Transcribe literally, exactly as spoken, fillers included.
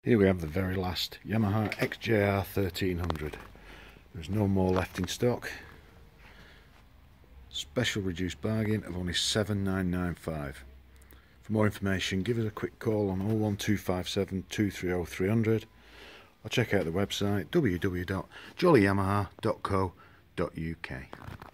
Here we have the very last Yamaha X J R thirteen hundred. There's no more left in stock. Special reduced bargain of only seven thousand nine hundred ninety-five. For more information, give us a quick call on oh one two five seven, two three oh, three hundred or check out the website w w w dot jolly yamaha dot co dot u k.